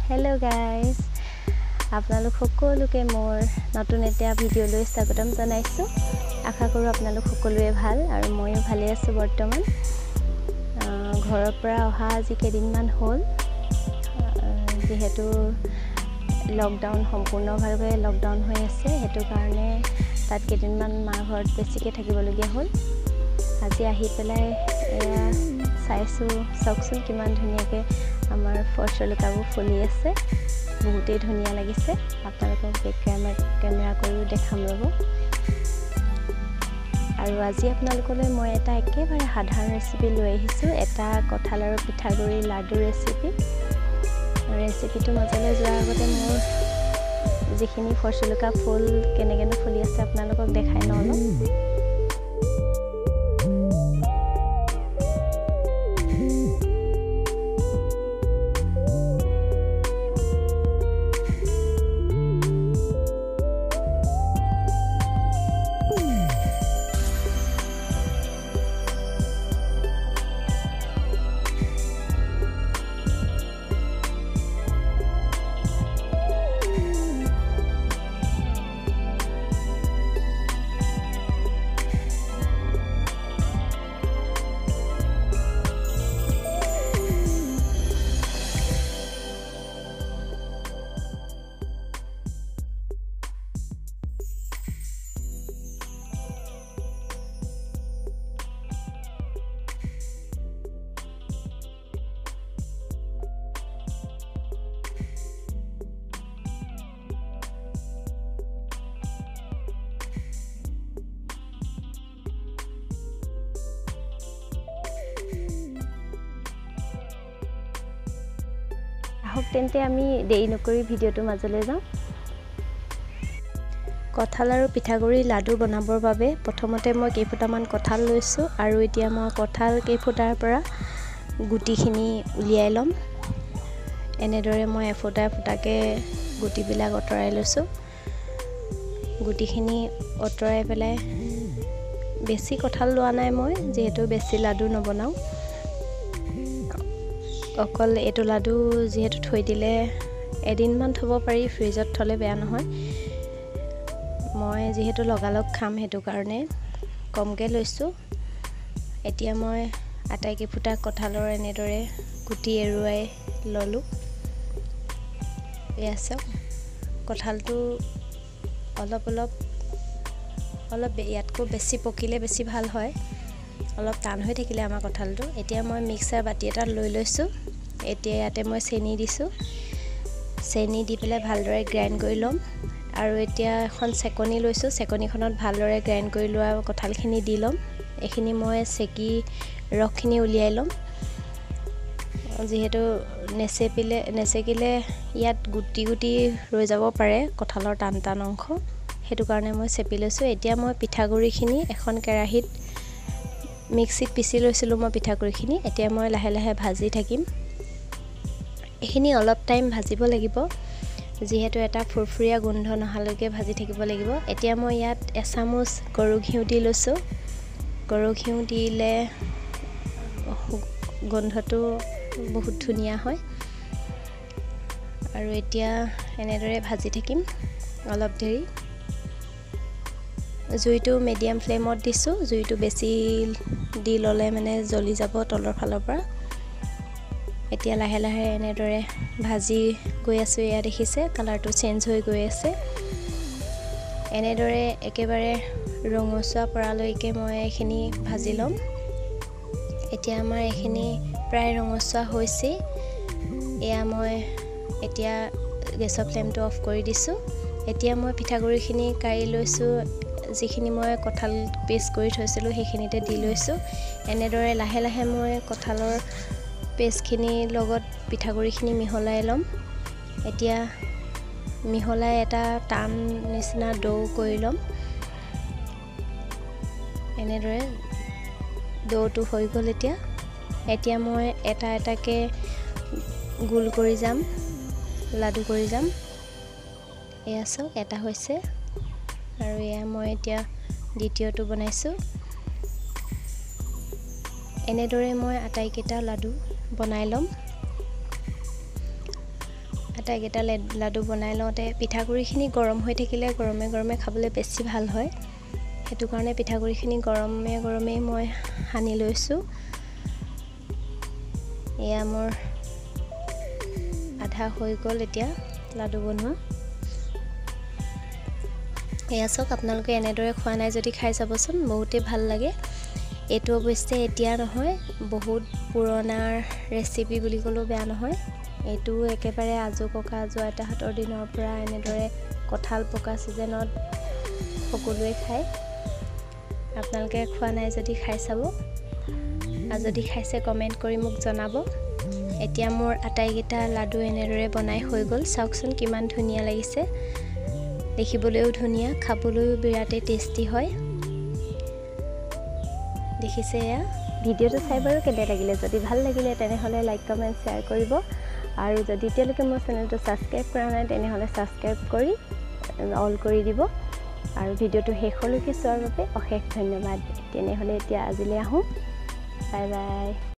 Hello guys आपनालोक সকলোকে মোৰ নতুন এটা ভিডিও লৈ স্বাগতম জনাইছো আশা কৰো আপোনালোক সকলোৱে ভাল আৰু মইও ভালে আছো বৰ্তমান ঘৰৰ পৰা অহা আজি কেদিনমান হ'ল যেহেতু লকডাউন সম্পূৰ্ণভাৱে লকডাউন হৈ আছে হেতু কাৰণে তাত কেদিনমান মা ঘৰত বেছিকে থাকিবলগীয়া হ'ল আজি আহি পেলাই চাইছো চকচোন কিমান ধুনিয়াকে আমাৰ ফসলকাবু ফুলি আছে বহুতে ধুনিয়া লাগিছে আপোনালোকক বেক ক্যামেৰা কৰি দেখাম ৰব আৰু আজি আপোনালোকলৈ মই এটা একেবাৰে সাধাৰণ ৰেচিপি লৈ আহিছো এটা কঁঠাল আৰু পিঠাগুৰি লাডু ৰেচিপিটো মাজলৈ যোৱাৰ আগতে মোৰ যিখিনি ফসলকা ফুল কেনেকেনো ফুলি আছে আপোনালোকক দেখাই নলও তেন্তে আমি দেৰি নকৰি ভিডিওটো মাজলৈ যাওঁ কঁঠাল আৰু পিঠাগুৰি লাডু বনাবৰ বাবে প্ৰথমতে মই কেইফুটামান কঁঠাল লৈছো আৰু এতিয়া মই কঁঠাল কেইফুটাৰ পৰা গুটিখিনি উলিয়াই লম এনেদৰে মই এফুটা এফুটাকে গুটিবিলাক অতৰাই লৈছো গুটিখিনি অতৰাই পেলাই বেছি কঁঠাল লোৱা নাই মই যেহেতু বেছি লাডু নবনাও অকল এটো লাডু যেহেতু থৈ দিলে এদিনমান থব পাৰি ফ্ৰিজত থলে বেয়া নহয় মই যেহেতু লগালগ খাম হেতু কাৰণে কমকে লৈছো এতিয়া মই আটাইকে ফুটা কঁঠালৰ এনেদৰে গুটি এৰুৱাই ললো এয়াছে কঁঠালটো অলপ ইয়াতকৈ বেছি পকিলে বেছি ভাল হয় অলপ টান হৈ থাকিলে আমাৰ কঁঠালটো এতিয়া মই মিক্সাৰ বাটি এটা লৈ লৈছো এতিয়া ইয়াতে মই চেনি দিছো চেনি দি পেলাই ভালদৰে গ্ৰাইন্ড কৰি লম আৰু এতিয়া এখন চেকনি লৈছো চেকনিখনত ভালদৰে গ্ৰাইন্ড কৰি লোৱা কঁঠালখিনি দি লম এখিনি মই চেকি ৰসখিনি উলিয়াই লম যেহেতু নেসেকিলে ইয়াত গুটি ৰৈ যাব পাৰে কঁঠালৰ টান অংশ হেতু কাৰণে মই চেপি লৈছো এতিয়া মই পিঠাগুৰিখিনি এখন কেৰাহীত মিক্সিত পিছি লৈছিলো মই পিঠাগুৰিখিনি এতিয়া মই লাহে লাহে ভাজি থাকিম এখিনি অলপ টাইম ভাজিব লাগিব যেহেতু এটা ফুৰফুৰিয়া গোন্ধ নহালৈকে ভাজি থাকিব লাগিব এতিয়া মই ইয়াত এচামুচ গৰু ঘিউ দি লৈছো গৰু ঘিউ দিলে গন্ধটো বহুত ধুনিয়া হয় আৰু এতিয়া এনেদৰে ভাজি থাকিম অলপ দেৰি জুইটো মিডিয়াম ফ্লেমত দিছো জুইটো বেছি দি ললে মানে জ্বলি যাব তলৰ ফালৰ পৰা এতিয়া লাহে লাহে এনেদৰে ভাজি গৈ আছো ইয়া দেখিছে কালাৰটো চেঞ্জ হৈ গৈ আছে এনেদৰে একেবাৰে ৰঙচুৱা পৰালৈকে মই এখিনি ভাজি লম এতিয়া আমাৰ এখিনি প্ৰায় ৰঙচুৱা হৈছে এয়া মই এতিয়া গেছৰ ফ্লেমটো অফ কৰি দিছো এতিয়া মই পিঠাগুৰিখিনি কাৰি লৈছো যিখিনি মই কঁঠাল পেষ্ট কৰি থৈছিলো সেইখিনিতে দি লৈছো এনেদৰে লাহে লাহে মই কঁঠালৰ পেষ্টখিনি লগত পিঠাগুৰিখিনি মিহলাই লম এতিয়া মিহলাই এটা টান নিচিনা ডো কৰি লম এনেদৰে ডোটো হৈ গ'ল এতিয়া মই এটা এটাকে গোল কৰি যাম লাডু কৰি যাম এয়া চাওক এটা হৈছে আৰু এয়া মই এতিয়া দ্বিতীয়টো বনাইছো এনেদৰে মই আটাইকেইটা লাডু বনাই লম আটাইকেইটা লাডু বনাই লওঁতে পিঠাগুড়িখিনি গৰম হৈ থাকিলে গৰমে গৰমে খাবলৈ বেছি ভাল হয়। সেইটো কাৰণে পিঠাগুড়িখিনি গৰমে গৰমেই মই সানি লৈছোঁ। এয়া মোৰ আধা হৈ গ'ল এতিয়া লাডু বনোৱা। এয়া চাওক, আপোনালোকে এনেদৰে খোৱা নাই যদি খাই চাবচোন, বহুতেই ভাল লাগে। এইটো অৱশ্যে এতিয়া নহয়, বহুত পুৰণা ৰেচিপি বুলি ক'লেও বেয়া নহয়। এইটো একেবাৰে আজো ককা আজো আইতাহঁতৰ দিনৰ পৰা এনেদৰে কঁঠাল পকা ছিজনত সকলোৱে খায়। আপোনালোকে খোৱা নাই যদি খাই চাব, আৰু যদি খাইছে কমেণ্ট কৰি মোক জনাব। এতিয়া মোৰ আটাইকেইটা লাডু এনেদৰে বনাই হৈ গ'ল। চাওকচোন কিমান ধুনীয়া লাগিছে, দেখিবলৈও ধুনীয়া, খাবলৈও বিৰাটেই টেষ্টি হয়। দেখিছে এয়া। ভিডিঅ'টো চাই বাৰু কেনে লাগিলে? যদি ভাল লাগিলে তেনেহ'লে লাইক কমেণ্ট শ্বেয়াৰ কৰিব, আৰু যদি এতিয়ালৈকে মোৰ চেনেলটো ছাবস্ক্ৰাইব কৰা নাই তেনেহ'লে ছাবস্ক্ৰাইব কৰি অল কৰি দিব। আৰু ভিডিঅ'টো শেষলৈকে চোৱাৰ বাবে অশেষ ধন্যবাদ। তেনেহ'লে এতিয়া আজিলৈ আহোঁ, বাই বাই।